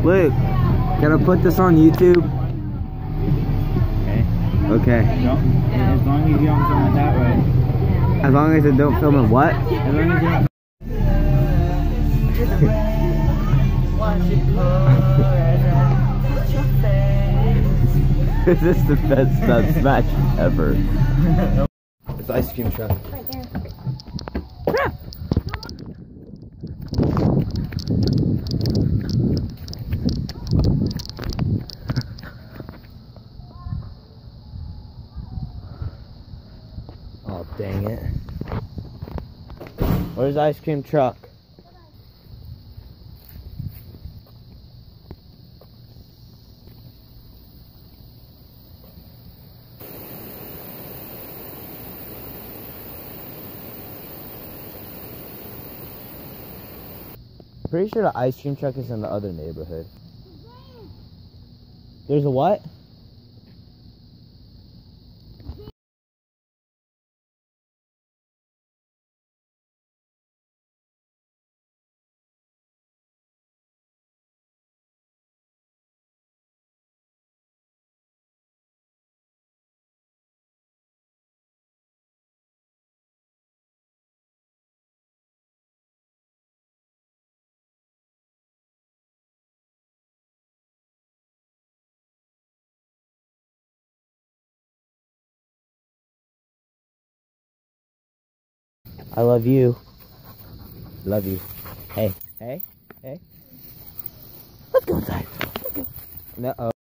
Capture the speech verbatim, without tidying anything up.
Luke, can I put this on YouTube? Okay. Okay. As long as you don't film it that way. As long as I don't film it what? As long as you don't. This is the best nut smash ever. It's ice cream truck. Right there. Oh, dang it. Where's the ice cream truck? Pretty sure the ice cream truck is in the other neighborhood. There's a what? I love you. Love you. Hey, hey, hey. Let's go inside. Let's go. No. -oh.